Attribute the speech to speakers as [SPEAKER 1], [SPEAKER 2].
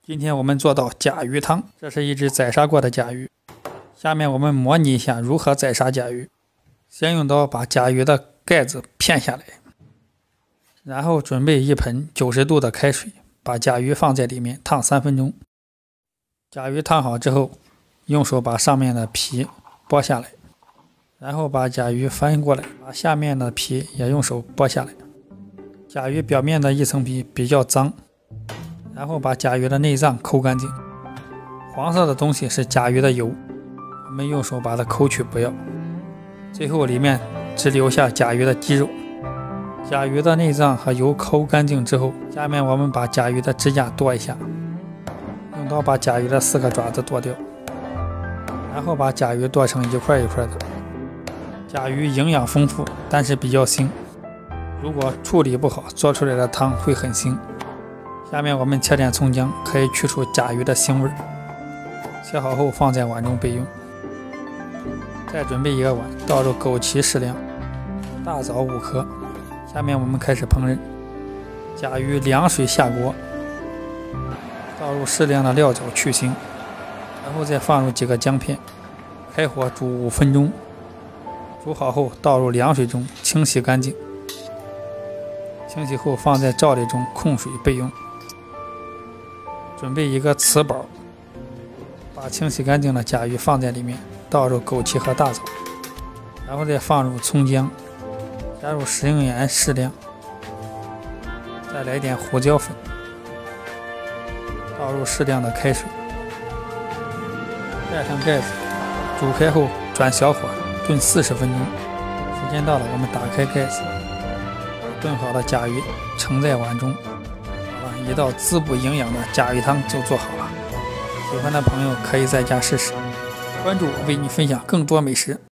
[SPEAKER 1] 今天我们做到甲鱼汤，这是一只宰杀过的甲鱼。下面我们模拟一下如何宰杀甲鱼。先用刀把甲鱼的盖子片下来，然后准备一盆90度的开水，把甲鱼放在里面烫3分钟。甲鱼烫好之后，用手把上面的皮剥下来，然后把甲鱼翻过来，把下面的皮也用手剥下来。甲鱼表面的一层皮比较脏，然后把甲鱼的内脏抠干净。黄色的东西是甲鱼的油，我们用手把它抠去不要。最后里面只留下甲鱼的肌肉。甲鱼的内脏和油抠干净之后，下面我们把甲鱼的指甲剁一下，用刀把甲鱼的4个爪子剁掉，然后把甲鱼剁成一块一块的。甲鱼营养丰富，但是比较腥，如果处理不好，做出来的汤会很腥。下面我们切点葱姜，可以去除甲鱼的腥味。切好后放在碗中备用。再准备一个碗，倒入枸杞适量，大枣5颗。下面我们开始烹饪。甲鱼凉水下锅，倒入适量的料酒去腥，然后再放入几个姜片，开火煮5分钟。煮好后倒入凉水中清洗干净。清洗后放在笊籁中控水备用。准备一个瓷煲，把清洗干净的甲鱼放在里面，倒入枸杞和大枣，然后再放入葱姜，加入食用盐适量，再来点胡椒粉，倒入适量的开水，盖上盖子，煮开后转小火炖40分钟。时间到了，我们打开盖子，把炖好的甲鱼盛在碗中。好了，一道滋补营养的甲鱼汤就做好了。喜欢的朋友可以在家试试，关注我，为你分享更多美食。